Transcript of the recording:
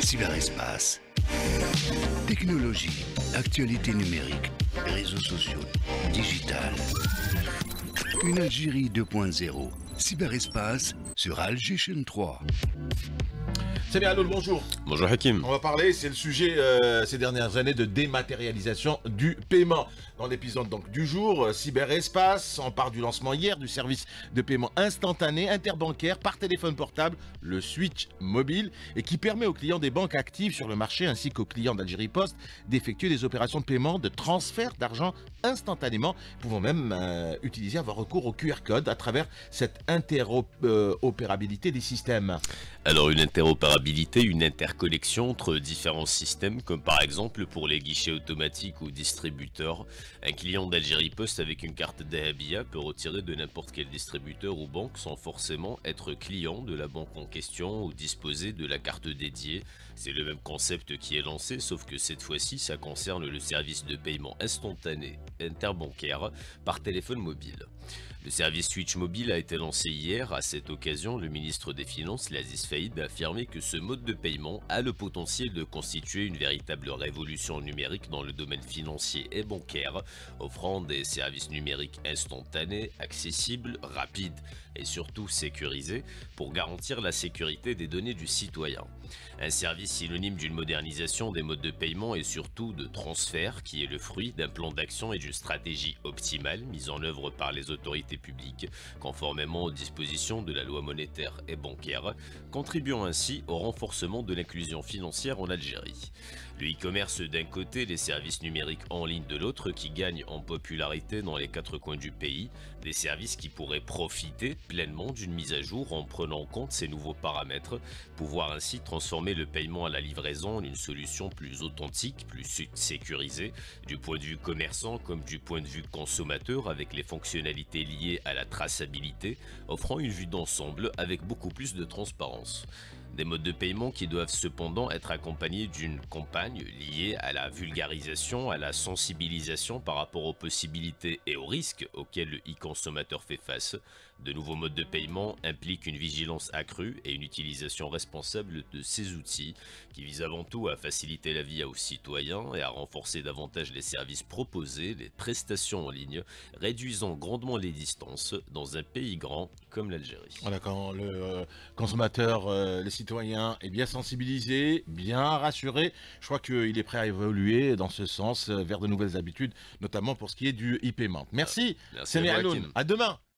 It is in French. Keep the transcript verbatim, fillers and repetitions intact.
Cyberespace. Technologie, actualité numérique, réseaux sociaux, digital. Une Algérie deux point zéro. Cyberespace sur Alger Chaîne trois. Salut Aloul, bonjour. Bonjour Hakim. On va parler, c'est le sujet euh, ces dernières années de dématérialisation du paiement. Dans l'épisode donc du jour, euh, cyberespace, on part du lancement hier du service de paiement instantané interbancaire par téléphone portable, le Switch mobile, et qui permet aux clients des banques actives sur le marché ainsi qu'aux clients d'Algérie Post d'effectuer des opérations de paiement, de transfert d'argent instantanément, pouvant même euh, utiliser, avoir recours au Q R code à travers cette interopérabilité des systèmes. Alors une interopérabilité, une interconnexion entre différents systèmes, comme par exemple pour les guichets automatiques ou distributeurs. Un client d'Algérie Post avec une carte Dahabia peut retirer de n'importe quel distributeur ou banque sans forcément être client de la banque en question ou disposer de la carte dédiée. C'est le même concept qui est lancé, sauf que cette fois-ci, ça concerne le service de paiement instantané interbancaire par téléphone mobile. Le service Switch mobile a été lancé hier. À cette occasion, le ministre des Finances, Laziz Faïd, a affirmé que ce mode de paiement a le potentiel de constituer une véritable révolution numérique dans le domaine financier et bancaire, offrant des services numériques instantanés, accessibles, rapides et surtout sécurisés pour garantir la sécurité des données du citoyen. Un service synonyme d'une modernisation des modes de paiement et surtout de transfert qui est le fruit d'un plan d'action et d'une stratégie optimale mise en œuvre par les autorités publiques, conformément aux dispositions de la loi monétaire et bancaire, contribuant ainsi au renforcement de l'inclusion financière en Algérie. Le e-commerce d'un côté, les services numériques en ligne de l'autre qui gagnent en popularité dans les quatre coins du pays, des services qui pourraient profiter pleinement d'une mise à jour en prenant en compte ces nouveaux paramètres, pouvoir ainsi transformer le paiement à la livraison en une solution plus authentique, plus sécurisée, du point de vue commerçant comme du point de vue consommateur avec les fonctionnalités liées à la traçabilité, offrant une vue d'ensemble avec beaucoup plus de transparence. Des modes de paiement qui doivent cependant être accompagnés d'une campagne liée à la vulgarisation, à la sensibilisation par rapport aux possibilités et aux risques auxquels le e-consommateur fait face. De nouveaux modes de paiement impliquent une vigilance accrue et une utilisation responsable de ces outils qui visent avant tout à faciliter la vie aux citoyens et à renforcer davantage les services proposés, les prestations en ligne, réduisant grandement les distances dans un pays grand comme l'Algérie. Voilà, quand le euh, consommateur, euh, les citoyens est bien sensibilisé, bien rassuré, je crois qu'il est prêt à évoluer dans ce sens euh, vers de nouvelles habitudes, notamment pour ce qui est du e-paiement. Merci, Merci c'est à vous, Aloun. Hakim. À demain.